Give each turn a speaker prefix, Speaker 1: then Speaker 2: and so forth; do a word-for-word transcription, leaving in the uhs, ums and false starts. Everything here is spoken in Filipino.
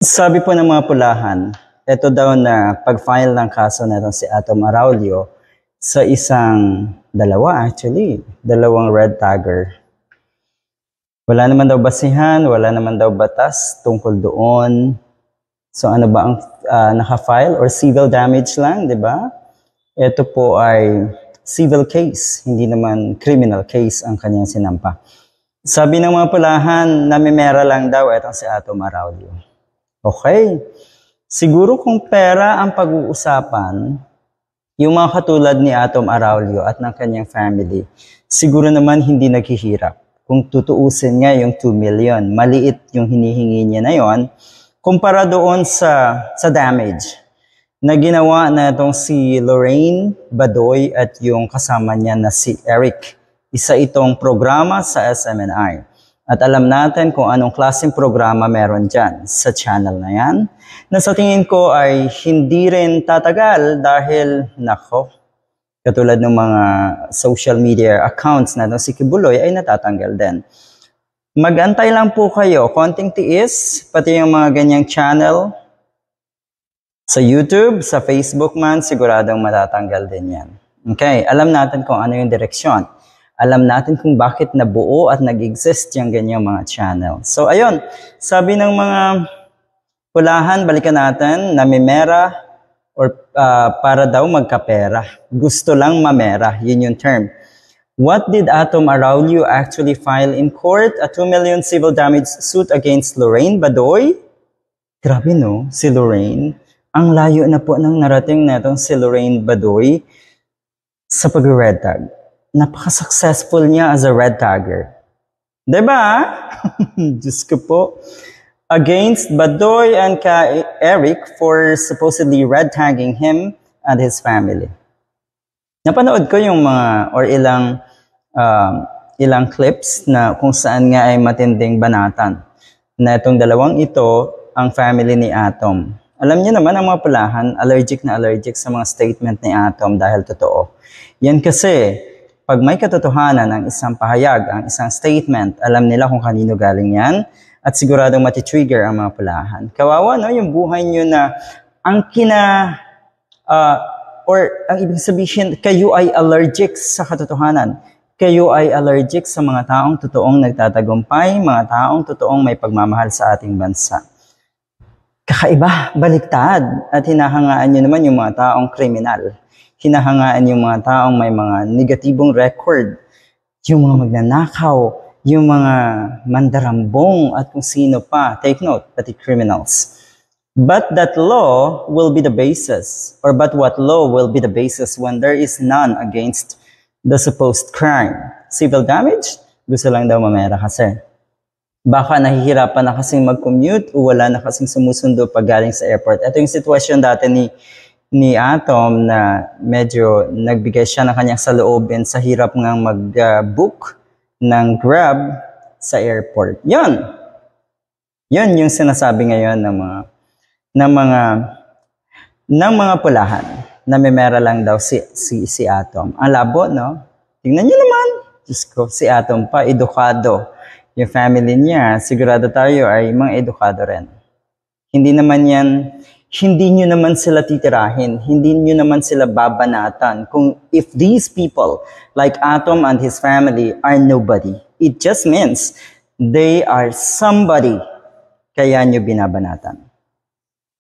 Speaker 1: Sabi po ng mga pulahan, ito daw na pag-file ng kaso na si Atom Araulio sa isang, dalawa actually, dalawang red tagger. Wala naman daw basihan, wala naman daw batas tungkol doon. So ano ba ang uh, naka-file or civil damage lang, di ba? Ito po ay civil case, hindi naman criminal case ang kanyang sinampa. Sabi ng mga pulahan, namimera lang daw itong si Atom Araulio. Okay. Siguro kung pera ang pag-uusapan, yung mga katulad ni Atom Araulio at ng kanyang family, siguro naman hindi naghihirap. Kung tutuusin nga yung two million, maliit yung hinihingi niya na yon, kumpara doon sa, sa damage na ginawa na itong si Lorraine Badoy at yung kasama niya na si Eric. Isa itong programa sa S M N I. At alam natin kung anong klaseng programa meron dyan sa channel na yan, na sa tingin ko ay hindi rin tatagal dahil, nako, katulad ng mga social media accounts na si Kibuloy ay natatanggal din. Mag-antay lang po kayo, konting tiis, pati yung mga ganyang channel, sa YouTube, sa Facebook man, siguradong matatanggal din yan. Okay, alam natin kung ano yung direksyon. Alam natin kung bakit nabuo at nag-exist yung ganyang mga channel. So, ayun. Sabi ng mga pulahan, balikan natin, namimera or uh, para daw magkapera. Gusto lang mamera. Yun yung term. What did Atom Araulio actually file in court? A two million civil damage suit against Lorraine Badoy? Grabe no, si Lorraine. Ang layo na po ng narating na itong si Lorraine Badoy sa pag-red tag. Napaka-successful niya as a red tagger. Diba? Diyos ko po. Against Badoy and ka Eric for supposedly red tagging him and his family. Napanood ko yung mga or ilang um, ilang clips na kung saan nga ay matinding banatan. Na itong dalawang ito ang family ni Atom. Alam niyo naman ang mga pulahan, allergic na allergic sa mga statement ni Atom dahil totoo. Yan kasi, pag may katotohanan ng isang pahayag, ang isang statement, alam nila kung kanino galing yan at siguradong matitrigger ang mga pulahan. Kawawa, no? Yung buhay nyo na ang kina, uh, or ang ibig sabihin, kayo ay allergic sa katotohanan. Kayo ay allergic sa mga taong totoong nagtatagumpay, mga taong totoong may pagmamahal sa ating bansa. Kakaiba, baliktad, at hinahangaan nyo naman yung mga taong kriminal. Hinahangaan yung mga taong may mga negatibong record, yung mga magnanakaw, yung mga mandarambong at kung sino pa. Take note, pati criminals. But that law will be the basis, or but what law will be the basis when there is none against the supposed crime? Civil damage? Gusto lang daw mamera kasi. Baka nahihirapan na kasing mag-commute o wala na kasing sumusundo pag galing sa airport. Ito yung sitwasyon dati ni ni Atom na medyo nagbigay siya ng kanyang saloobin sa hirap ngang mag-book ng Grab sa airport. Yun. Yun yung sinasabi ngayon ng mga ng mga ng mga pulahan na may mera lang daw si, si, si Atom. Ang labo, no? Tingnan niyo naman. Diyos ko, si Atom pa, edukado. Yung family niya, sigurado tayo ay mga edukado rin. Hindi naman yan hindi nyo naman sila titirahin, hindi nyo naman sila babanatan. Kung if these people, like Atom and his family, are nobody, it just means they are somebody, kaya nyo binabanatan.